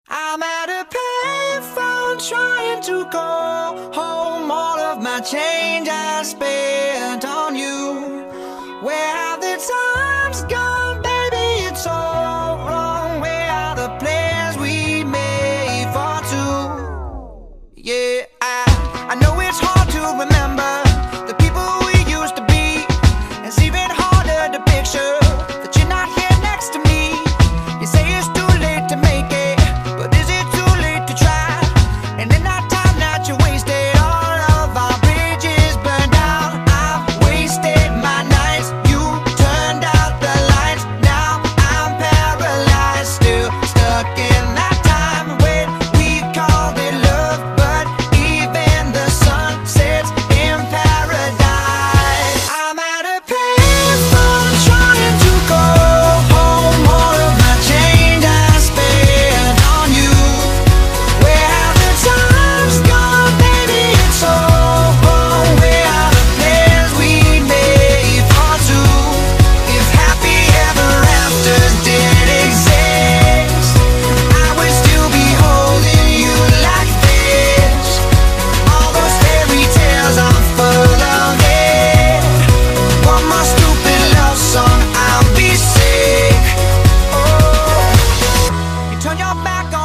I'm at a payphone trying to call home. All of my change I spent on you. Where have the times gone, baby? It's all wrong. Where are the plans we made for two? Yeah, I know it's hard to remember the people we used to be. It's even harder to picture that you're not here next to me. You say it's too late to make it, but is it too late to try? And in that time that you wasted, all of our bridges burned down. I've wasted my nights, you turned out the lights. Now I'm paralyzed, still stuck in that time when we called it love. But even the sun sets in paradise. I'm at a payphone trying to go home. All of my change I spent on you. Where have the times gone, baby? It's all wrong. Where are the plans we made for two? If happy ever afters did exist, I would still be holding you like this. All those fairy tales are full of it. One more stupid love song, I'll be sick. Oh, you turn your back